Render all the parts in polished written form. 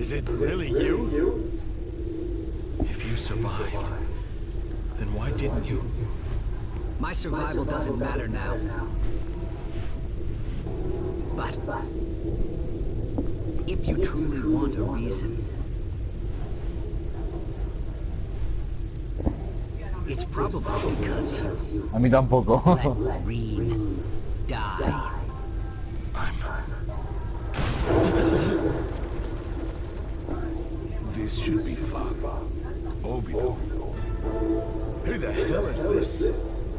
Is it really you? If you survived, then why didn't you? My survival doesn't matter now. But if you truly want a reason, it's probably because you A mí tampoco. let Rean die. This should be fun. Obito. Who the hell is this?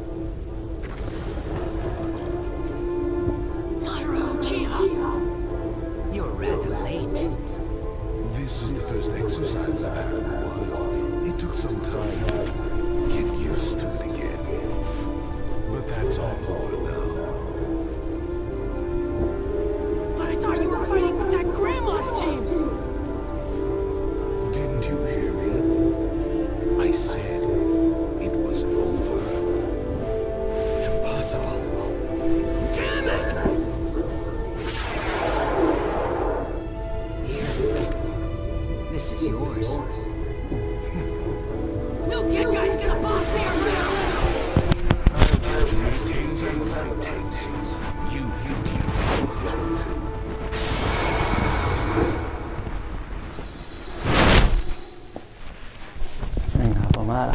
Madara Uchiha! You're rather late. This is the first exercise I've had in a while. It took some time to get used to it again. But that's all over now. But I thought you were fighting with that grandma's team! Didn't you hear me? I said it was over. Impossible. Damn it! Here. This is yours. No dead guy's gonna boss me around! I'll catch you the tails and the light tails. You deal with them too. Venga, pomada.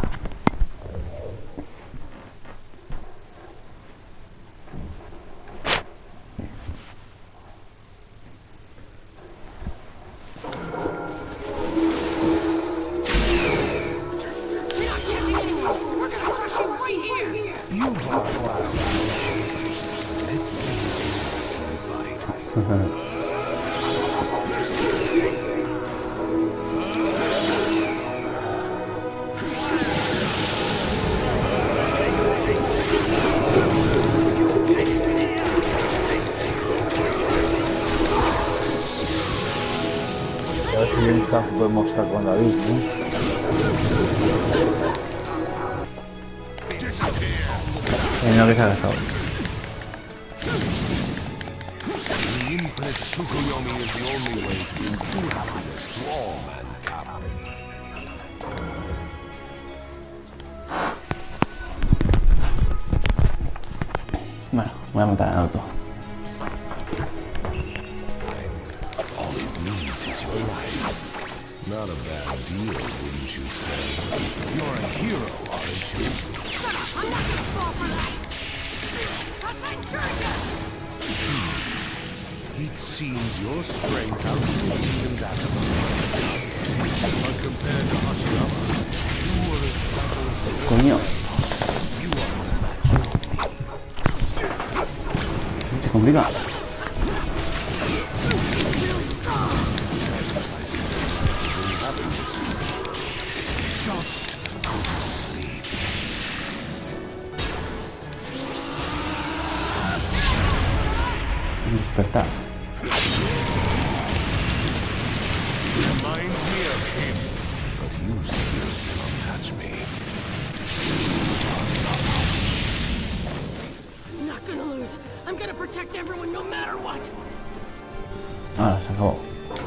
You're not catching anyone! We're gonna crush you right here! You walk wild. Let's see if you actually bite. A ver si bien podemos estar con David, ¿no? No que se ha gastado. The infinite Tsukuyomi is the only way to bring true happiness to all mankind. Bueno, voy a matar a Naruto. All it needs is your life. Not a bad deal, wouldn't you say? You're a hero, aren't you? Shut up! I'm not gonna fall for that! Kasai It seems your strength outstrips even that of a but compared to Hashirama, you were as fragile as a Coño, You are unmatched. se complica. Just go to sleep. Despertar. Reminds me of him. But you still cannot touch me. I'm not gonna lose. I'm gonna protect everyone no matter what! Ahora se acabó.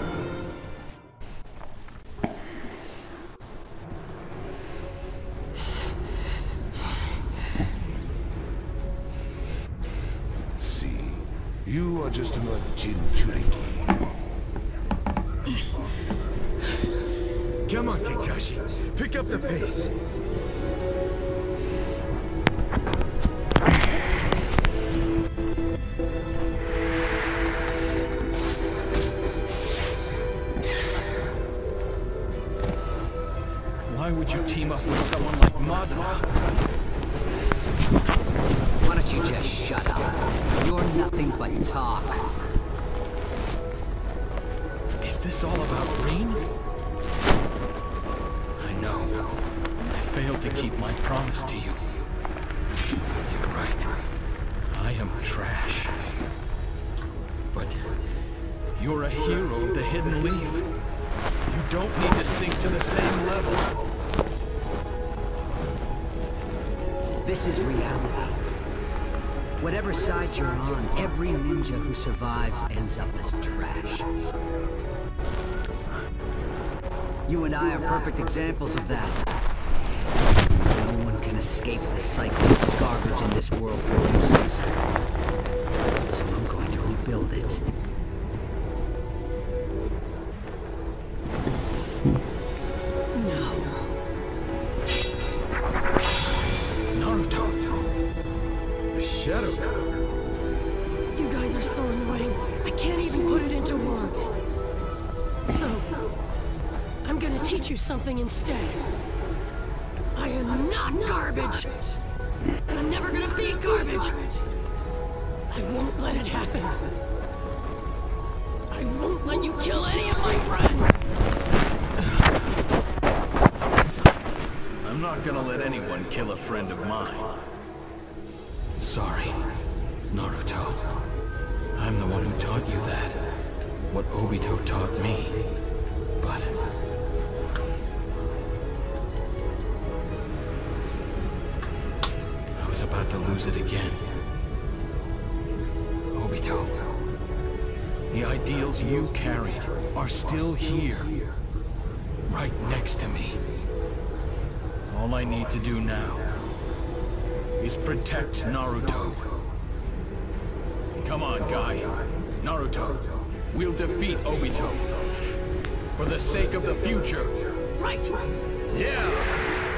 See, you are just another Jinchuriki. Come on, Kakashi. Pick up the pace. Why would you team up with someone like Madara? Why don't you just shut up? You're nothing but talk. Is this all about Rain? I know. I failed to keep my promise to you. You're right. I am trash. But you're a hero of the Hidden Leaf. You don't need to sink to the same level. This is reality. Whatever side you're on, every ninja who survives ends up as trash. You and I are perfect examples of that. No one can escape the cycle of garbage in this world produces. So I'm going to rebuild it. No. Naruto! The Shadow Code. You guys are so annoying. I can't even put it into words. So, I'm gonna teach you something instead. I am not garbage. And I'm never gonna be garbage. I won't let it happen. I won't let you kill any of my friends. I'm not gonna let anyone kill a friend of mine. Sorry, Naruto. I'm the one who taught you that. What Obito taught me. But... I was about to lose it again. Obito. The ideals you carried are still here. Right next to me. All I need to do now is protect Naruto. Come on, Guy. Naruto, we'll defeat Obito. For the sake of the future. Right. Yeah!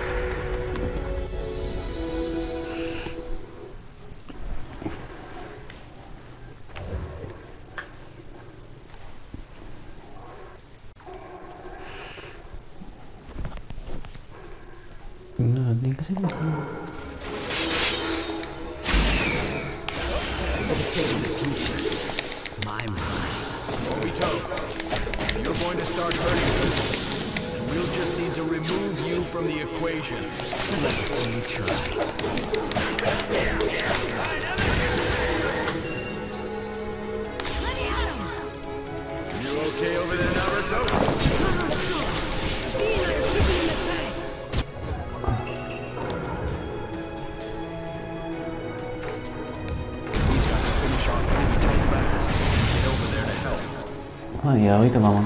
For the sake of the future. My mind. Obito, you're going to start hurting people. And we'll just need to remove you from the equation. I'd like to see you try. Let me at him! You okay over there, Naruto? He and I are shipping in the tank. We've got to finish off Obito fast. Get over there to help. Oh ya, ahorita vamos.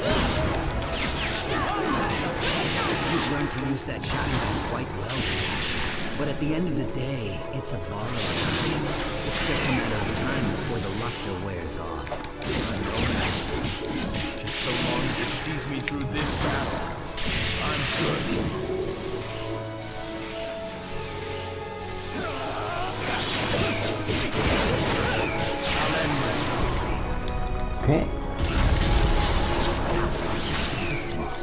You've learned to use that shotgun quite well. But at the end of the day, it's a borrowed time. It's just a matter of time before the luster wears off. Just so long as it sees me through this battle, I'm good. I'll end this. Okay. Distance.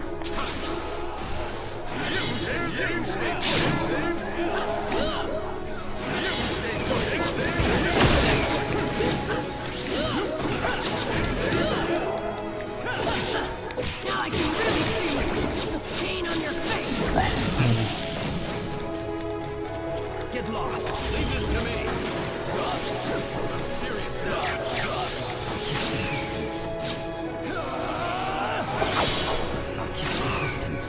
Now I can really see the pain on your face. Get lost. Leave this to me. I'm serious now. Keep some distance. I'll keep some distance.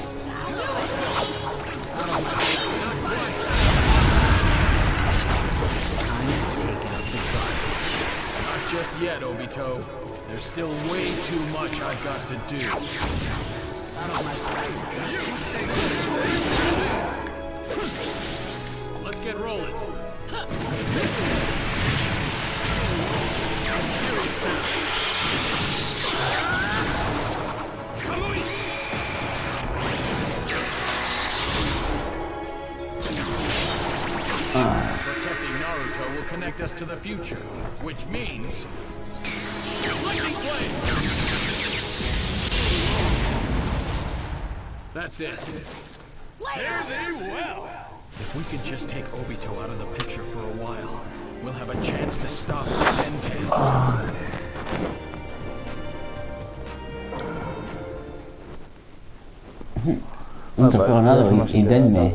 It's time to take out the garbage. Not just yet, Obito. There's still way too much I've got to do. Out of my sight. Let's get rolling. I'm serious now. Kamui! Protecting Naruto will connect us to the future, which means... Lightning Flame! That's it. Fare thee well! If we could just take Obito out of the picture for a while, we'll have a chance to stop the Ten Tails. Un trofeo y denme.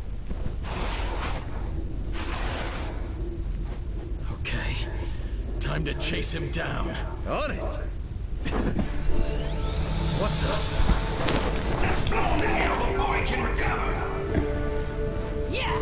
Okay, time to chase him down. On it! What the? Yeah!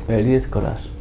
Feliz corazón.